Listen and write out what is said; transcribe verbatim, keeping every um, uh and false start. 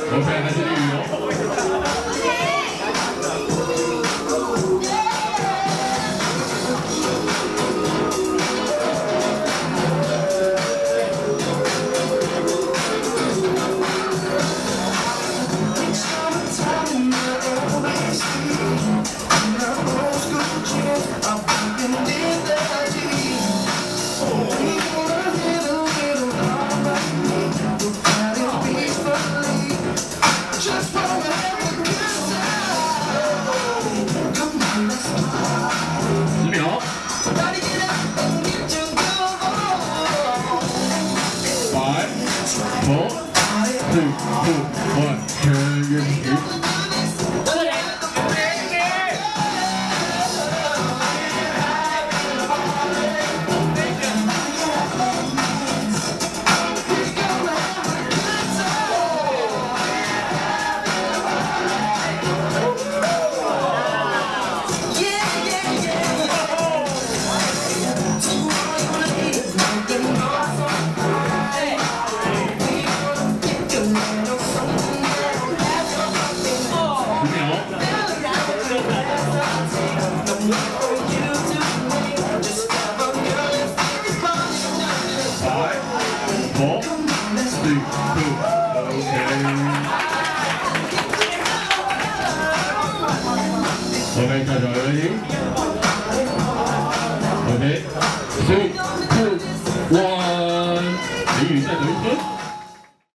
OK， 还是旅游。十秒。Five, four, three, two, one， 全员起。 Four, three, two, OK。OK， 大家 ready？